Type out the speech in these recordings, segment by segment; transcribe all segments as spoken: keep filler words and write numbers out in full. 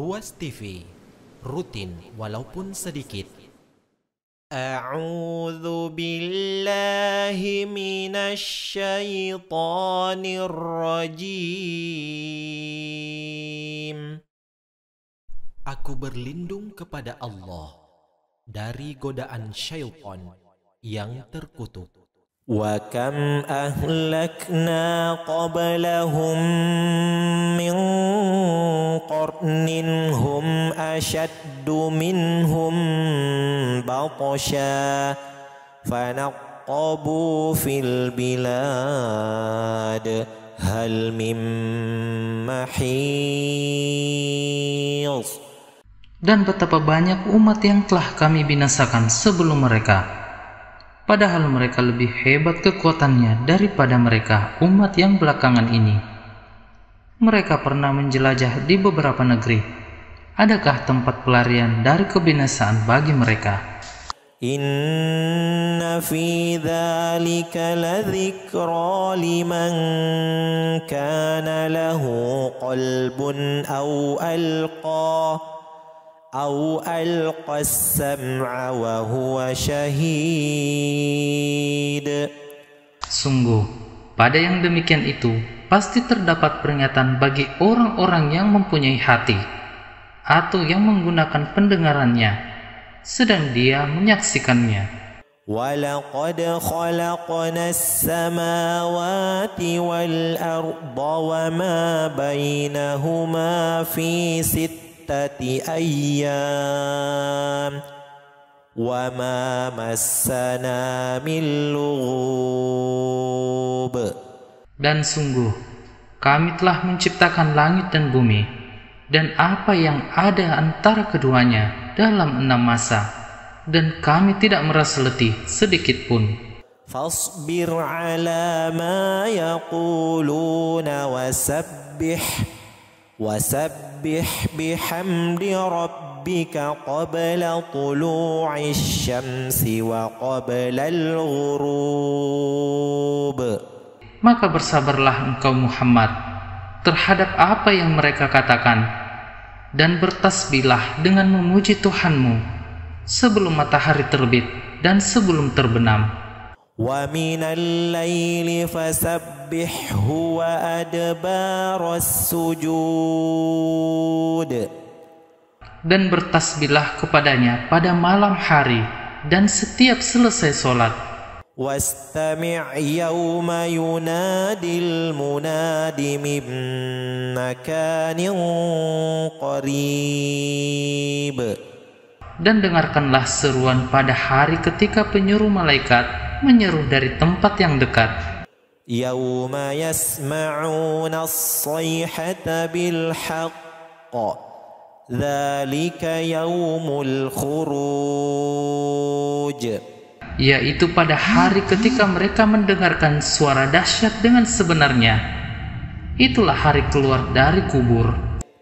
Luas T V, rutin walaupun sedikit. A'udzu billahi minasy syaithanir rajim. Aku berlindung kepada Allah dari godaan syaitan yang terkutuk. Wa kam ahlakna qablahum min qarnin hum ashaddu minhum batasha fanaqabu fil bilad hal min mahis. Dan betapa banyak umat yang telah kami binasakan sebelum mereka, padahal mereka lebih hebat kekuatannya daripada mereka umat yang belakangan ini. Mereka pernah menjelajah di beberapa negeri. Adakah tempat pelarian dari kebinasaan bagi mereka? Inna fi dzalika ladzikra liman kana lahu qalbun aw alqa aw alqa as-sam'a wa huwa syahid. Sungguh, pada yang demikian itu pasti terdapat peringatan bagi orang-orang yang mempunyai hati atau yang menggunakan pendengarannya sedang dia menyaksikannya. وَلَقَدْ خَلَقْنَا السَّمَاوَاتِ وَالْأَرْضَ وَمَا بَيْنَهُمَا فِي سِتَّةِ أَيَّامٍ وَمَا مَسَّنَا مِن لُغُوبٍ. Dan sungguh, kami telah menciptakan langit dan bumi, dan apa yang ada antara keduanya dalam enam masa, dan kami tidak merasa letih sedikit pun. فَاصْبِرْ عَلَى مَا يَقُولُونَ وَسَبِّحْ وَسَبِّحْ بِحَمْدِ رَبِّكَ قَبْلَ طُلُوعِ الشَّمْسِ وَقَبْلَ الْغُرُوبِ. Maka bersabarlah engkau Muhammad terhadap apa yang mereka katakan, dan bertasbihlah dengan memuji Tuhanmu sebelum matahari terbit dan sebelum terbenam. وَمِنَ اللَّيْلِ فَسَبِّحْهُ وَأَدْبَارَ السُّجُودِ. Dan bertasbihlah kepadanya pada malam hari dan setiap selesai sholat. واستمع يوم ينادي المناد من مكان قريب. Dan dengarkanlah seruan pada hari ketika penyuruh malaikat menyeru dari tempat yang dekat. يوم يسمعون الصيحة بالحق ذلك يوم الخروج. Yaitu pada hari ketika mereka mendengarkan suara dahsyat dengan sebenarnya. Itulah hari keluar dari kubur.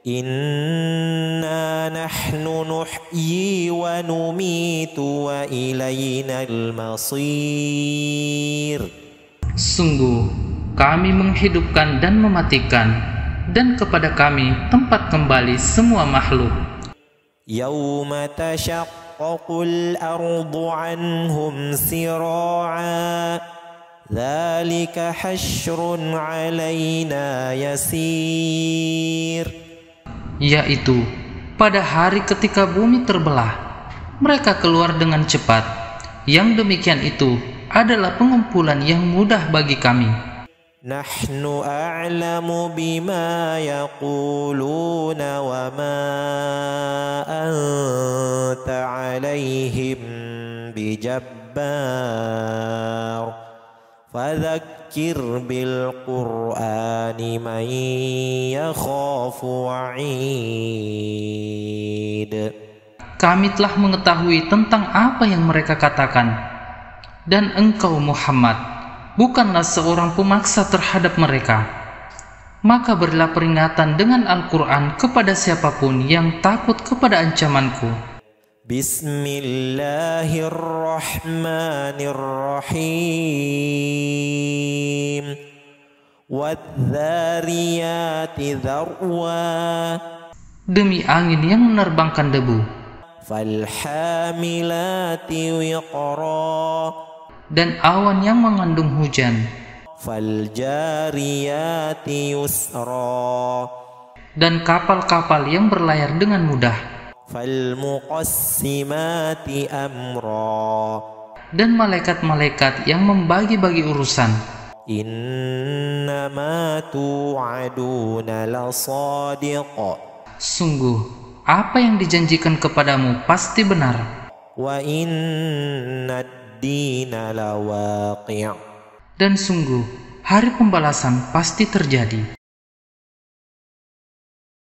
Inna nahnu nuhyi wa numitu wa ilainal masir. Sungguh, kami menghidupkan dan mematikan, dan kepada kami tempat kembali semua makhluk. Yawma tashaqqaqu الأرض عنهم سراعا ذلك حشر علينا يسير. Yaitu pada hari ketika bumi terbelah, mereka keluar dengan cepat. Yang demikian itu adalah pengumpulan yang mudah bagi kami. Nahnu a'lamu bima yaquluna wa ma anta 'alaihim bijabbar fadzakkir bil qur'ani man yakhafu wa'id. Kami telah mengetahui tentang apa yang mereka katakan, dan engkau Muhammad bukanlah seorang pemaksa terhadap mereka. Maka berilah peringatan dengan Al-Quran kepada siapapun yang takut kepada ancamanku. Bismillahirrahmanirrahim. Wadh-dhariyati dharwa. demi angin yang menerbangkan debu, فالحاملات وقرا dan awan yang mengandung hujan, فالجاريات يسرا dan kapal-kapal yang berlayar dengan mudah, فالمقسمات أمرا dan malaikat-malaikat yang membagi-bagi urusan. إنما توعدون لصادق Sungguh, apa yang dijanjikan kepadamu pasti benar, وإن الدين لواقع dan sungguh, hari pembalasan pasti terjadi.